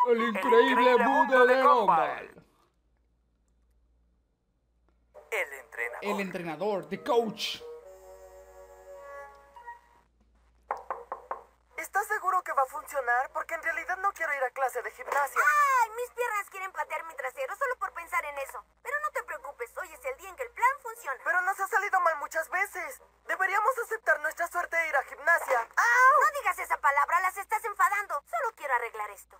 El increíble mundo de Gumball. El entrenador. El entrenador, the coach. ¿Estás seguro que va a funcionar? Porque en realidad no quiero ir a clase de gimnasia. ¡Ay! Mis piernas quieren patear mi trasero solo por pensar en eso. Pero no te preocupes, hoy es el día en que el plan funciona. Pero nos ha salido mal muchas veces. Deberíamos aceptar nuestra suerte de ir a gimnasia. ¡Au! No digas esa palabra, las estás enfadando. Solo quiero arreglar esto.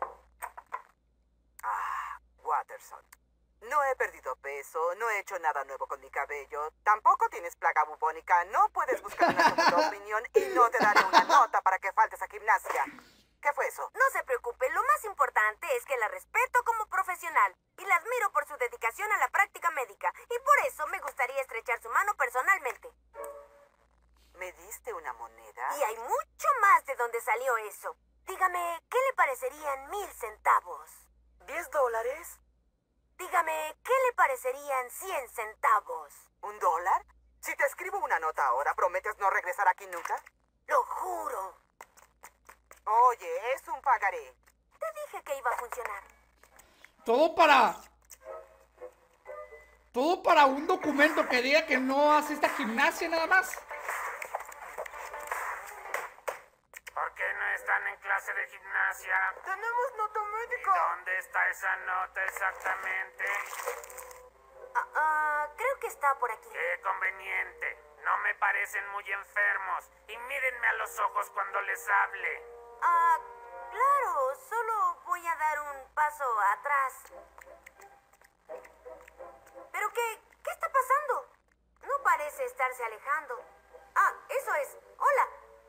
Watterson, no he perdido peso, no he hecho nada nuevo con mi cabello, tampoco tienes plaga bubónica, no puedes buscar una segunda opinión y no te daré una nota para que faltes a gimnasia. ¿Qué fue eso? No se preocupe, lo más importante es que la respeto como profesional y la admiro por su dedicación a la práctica médica y por eso me gustaría estrechar su mano personalmente. ¿Me diste una moneda? Y hay mucho más de donde salió eso. Dígame, ¿qué le parecerían 1000 centavos? $10. Dígame, ¿qué le parecerían 100 centavos? ¿$1? Si te escribo una nota ahora, ¿prometes no regresar aquí nunca? Lo juro. Oye, es un pagaré. Te dije que iba a funcionar. Todo para un documento que diga que no hace esta gimnasia nada más. ¿Por qué no están en clase de gimnasia? Tenemos nota ¿Y médica. dónde está esa nota exactamente? Creo que está por aquí. ¡Qué conveniente! No me parecen muy enfermos. Y mírenme a los ojos cuando les hable. Claro, solo voy a dar un paso atrás. ¿Pero qué está pasando? No parece estarse alejando. Eso es. Hola,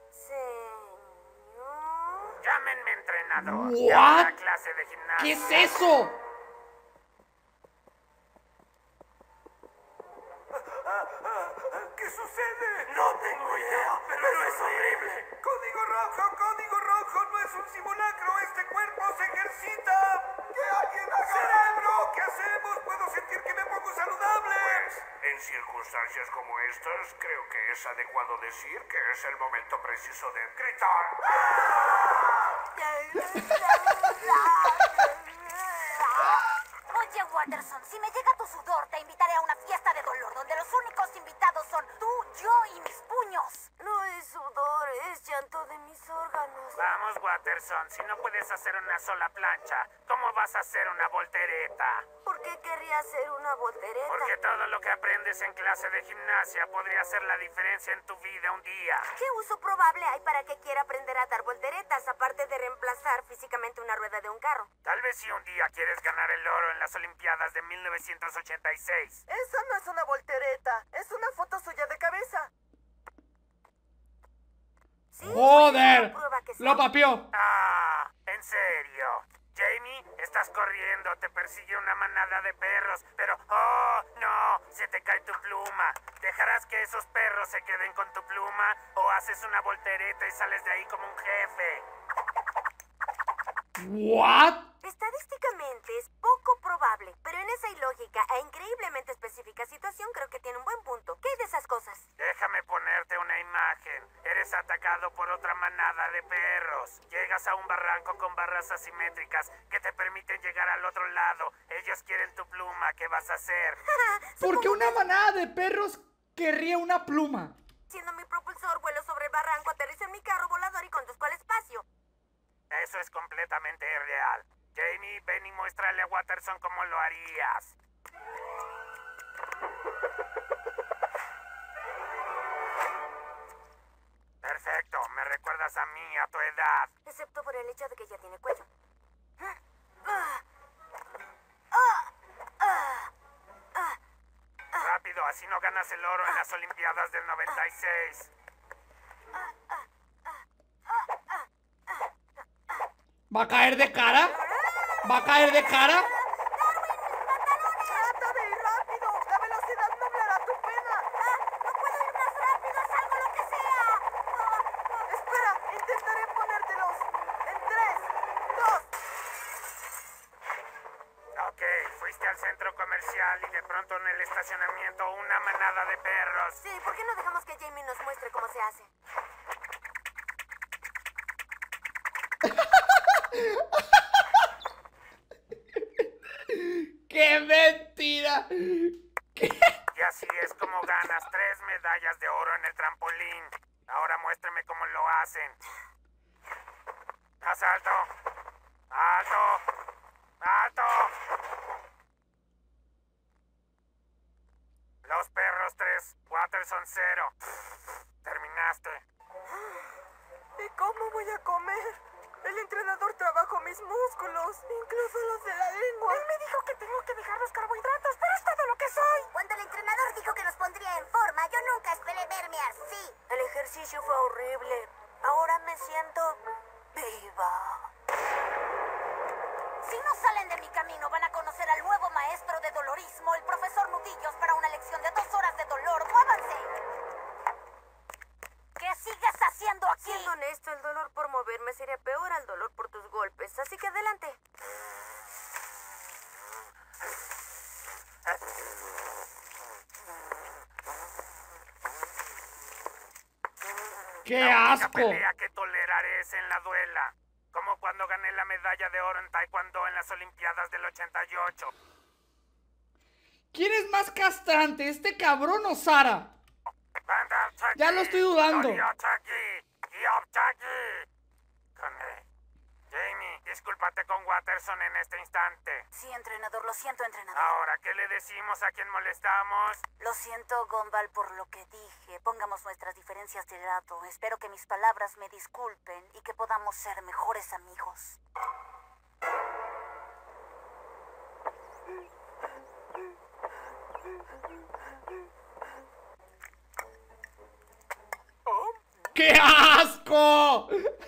señor. Llámenme entrenador. What? Y a una clase de gimnasia. ¿Qué es eso? ¿Qué sucede? No tengo idea, pero es horrible. ¡Código rojo! No es un simulacro, este cuerpo se ejercita. ¡Que alguien haga! ¡Cerebro! ¿Qué hacemos? Puedo sentir que me pongo saludable. Pues, en circunstancias como estas, creo que es adecuado decir que es el momento preciso de gritar. Oye, Watterson, si me llega tu sudor, te invitaré a una fiesta de dolor donde los únicos invitados son tú, yo y mis puños. No es sudor, es llanto de mis órganos. Vamos, Watterson, si no puedes hacer una sola plancha, ¿cómo vas a hacer una voltereta? ¿Por qué querría hacer una voltereta? Porque todo lo que aprendes en clase de gimnasia podría hacer la diferencia en tu vida un día. ¿Qué uso probable hay para que quiera aprender a dar volteretas, aparte de reemplazar físicamente una rueda de un carro? Tal vez si un día quieres ganar el oro en las Olimpiadas de 1986. Esa no es una voltereta, es una foto suya de cabeza. Sí, ¡Joder! prueba que sí. Lo papió. ¿En serio? Jamie, estás corriendo, te persigue una manada de perros, pero ¡oh, no! Se te cae tu pluma. ¿Dejarás que esos perros se queden con tu pluma o haces una voltereta y sales de ahí como un jefe? What? Estadísticamente es poco probable, pero en esa ilógica e increíblemente específica situación creo que tiene un buen punto. ¿Qué hay de esas cosas? Déjame ponerte una imagen. Eres atacado por otra manada de perros. Llegas a un barranco con barras asimétricas que te permiten llegar al otro lado. Ellos quieren tu pluma. ¿Qué vas a hacer? ¿Por qué una manada de perros querría una pluma? Siendo mi propulsor, vuelo sobre el barranco, aterrizo en mi carro volador y conduzco al espacio. Eso es completamente irreal. Jamie, ven y muéstrale a Watterson cómo lo harías. Perfecto, me recuerdas a mí, a tu edad. Excepto por el hecho de que ya tiene cuello. Rápido, así no ganas el oro en las Olimpiadas del 96. ¿Va a caer de cara? ¿Va a caer de cara? ¡Trata de ir rápido! ¡La velocidad nublará tu pena! ¡No puedo ir más rápido! ¡Es algo lo que sea! Espera, intentaré ponértelos. En 3, 2... Ok, fuiste al centro comercial y de pronto en el estacionamiento una manada de perros. Sí, ¿por qué no dejamos que Jamie nos muestre cómo se hace? Y así es como ganas 3 medallas de oro en el trampolín. Ahora muéstrame cómo lo hacen. ¡Más alto! ¡Alto! ¡Alto! Los perros 3, Watterson 0. Terminaste. ¿Y cómo voy a comer? El entrenador trabajó mis músculos, incluso los de la lengua. Él me dijo que tengo que dejar los carbohidratos, pero es todo lo que soy. Cuando el entrenador dijo que nos pondría en forma, yo nunca esperé verme así. El ejercicio fue horrible. Ahora me siento viva. Si no salen de mi camino, van a conocer al nuevo maestro de dolorismo, el profesor Nudillos, para una lección de 2 horas de dolor. ¡Muévanse! ¿Qué sigues haciendo aquí? Siendo honesto, el dolor por moverme sería peor al dolor por tus golpes, así que adelante. ¡Qué La única asco! pelea que toleraré es en la duela. Como cuando gané la medalla de oro en Taekwondo en las Olimpiadas del 88. ¿Quién es más castrante, este cabrón o Sara? Ya lo estoy dudando. Jamie, discúlpate con Watterson en este instante. Sí, entrenador, lo siento, entrenador. Ahora, ¿qué le decimos a quien molestamos? Lo siento, Gumball, por lo que dije. Pongamos nuestras diferencias de lado. Espero que mis palabras me disculpen y que podamos ser mejores amigos. ¡Qué asco!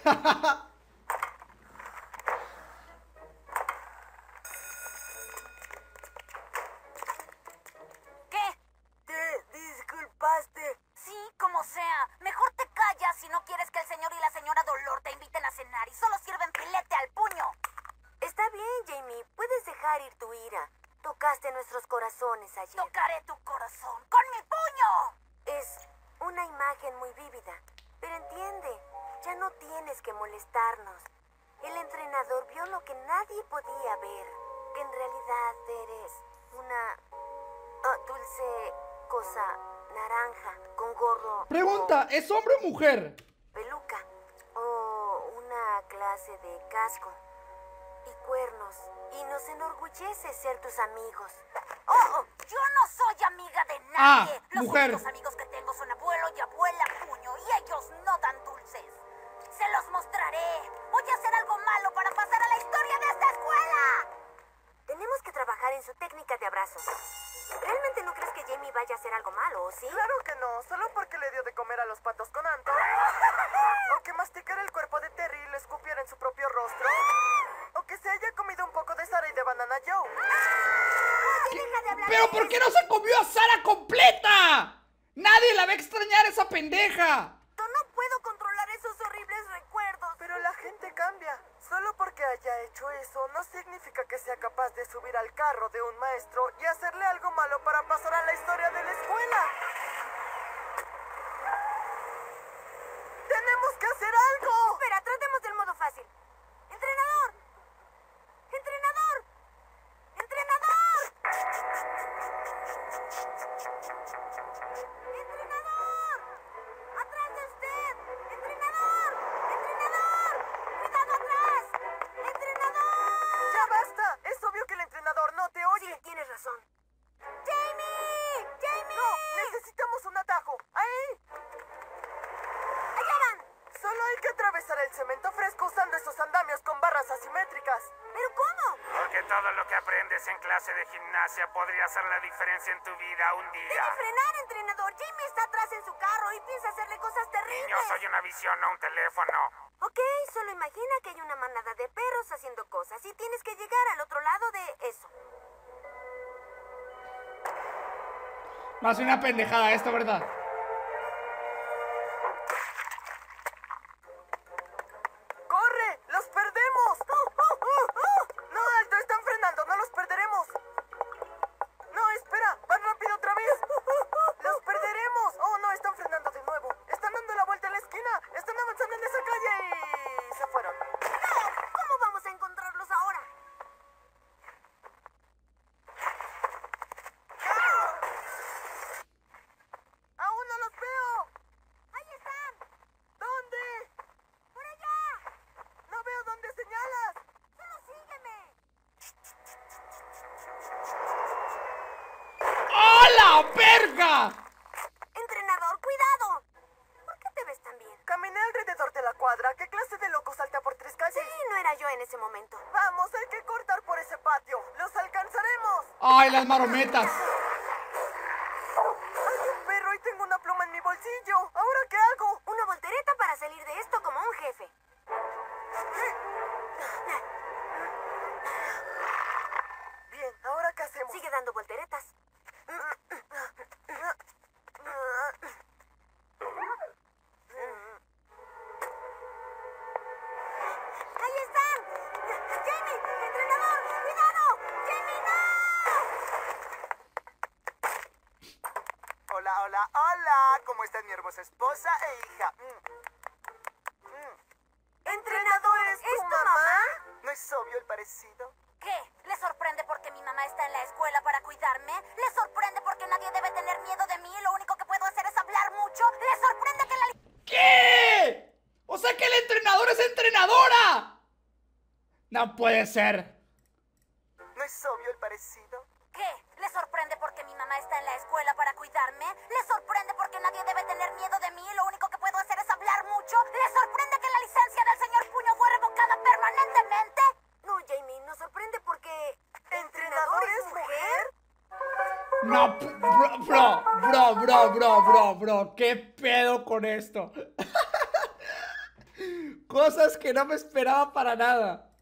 ¿Qué? ¿Te disculpaste? Sí, como sea. Mejor te callas si no quieres que el señor y la señora Dolor te inviten a cenar y solo sirven filete al puño. Está bien, Jamie. Puedes dejar ir tu ira. Tocaste nuestros corazones ayer. Tocaré tu corazón con mi puño. Es una imagen muy vívida. Pero entiende, ya no tienes que molestarnos. El entrenador vio lo que nadie podía ver. Que en realidad eres una dulce cosa naranja con gorro. Pregunta, ¿es hombre o mujer? Peluca. O una clase de casco. Y cuernos. Y nos enorgullece ser tus amigos. ¡Oh! Yo no soy amiga de nadie. Los mujer. únicos amigos que tengo son abuelo y abuela puño. Y ellos no dan dulces. Se los mostraré. Voy a hacer algo malo para pasar a la historia de esta escuela. Tenemos que trabajar en su técnica de abrazo. ¿Realmente no crees que Jamie vaya a hacer algo malo, o sí? Claro que no, solo porque le dio de comer a los patos con Anto. O que masticara el cuerpo de Terry y lo escupiera en su propio rostro. O que se haya comido un poco de Sara y de Banana Joe. ¿Pero por qué no se comió a Sara completa? Nadie la va a extrañar, esa pendeja. No puedo controlar esos horribles recuerdos. Pero la gente cambia. Solo porque haya hecho eso no significa que sea capaz de subir al carro de un maestro y hacerle algo malo para pasar a la historia de la escuela. ¡Tenemos que hacer algo! Espera, tratemos del modo fácil. ¡Entrenador! ¡Entrenador! ¡Entrenador! ¡Entrenador! ¡Atrás de usted! ¡Entrenador! ¡Entrenador! ¡Cuidado atrás! ¡Entrenador! ¡Ya basta! Es obvio que el entrenador no te oye. Sí, tienes razón. ¡Jamie! ¡Jamie! ¡No! ¡Necesitamos un atajo! ¡Ahí! ¡Allá van! Solo hay que atravesar el cemento fresco usando esos andamios con barras asimétricas. ¿Pero cómo? Porque todo lo que aprendes en clase de gimnasia podría hacer la diferencia en tu vida un Debe día. frenar, entrenador. Jamie está atrás en su carro y piensa hacerle cosas terribles. Niño, soy una visión, no un teléfono. Ok, solo imagina que hay una manada de perros haciendo cosas y tienes que llegar al otro lado de eso. Más una pendejada esto, ¿verdad? ¡Corre! ¡Los perdemos! ¡No, alto! ¡Están frenando! ¡No los perderemos! ¡No, espera! ¡Van rápido otra vez! ¡Los perderemos! ¡Oh, no! Están frenando de nuevo. ¡Están dando la vuelta en la esquina! ¡Están avanzando en esa calle! Y se fueron. ¡No! ¿Cómo vamos a encontrarlos ahora? la verga! Entrenador, cuidado. ¿Por qué te ves tan bien? Caminé alrededor de la cuadra. ¿Qué clase de loco salta por 3 calles? Sí, no era yo en ese momento. Vamos, hay que cortar por ese patio. ¡Los alcanzaremos! ¡Ay, las marometas! ¡Hay un perro y tengo una pluma en mi bolsillo! ¿Ahora qué hago? Una voltereta para salir de esto como un jefe. Bien, ¿ahora qué hacemos? Sigue dando volteretas. ¡Ahí están! ¡Jamie! ¡Entrenador! ¡Cuidado! ¡Jamie, no! Hola, hola, hola. ¿Cómo está mi hermosa esposa e hija? Entrenador, ¿es tu mamá? ¿No es obvio el parecido? ¿Qué? ¿Le sorprende porque mi mamá está en la escuela para cuidarme? ¿Le sorprende porque nadie debe tener miedo de mí y lo único que puedo hacer es hablar mucho? ¿Le sorprende que la... ¿Qué? O sea que el entrenador es entrenadora. No puede ser. ¿No es obvio el parecido? ¿Qué? ¿Le sorprende porque mi mamá está en la escuela para cuidarme? ¿Le sorprende porque nadie debe tener miedo de mí y lo único que puedo hacer es hablar mucho? ¿Le sorprende que la licencia del señor Puño fue revocada permanentemente? No, Jamie, nos sorprende porque... ¿Entrenador es mujer? No, bro. ¿Qué pedo con esto? Cosas que no me esperaba para nada.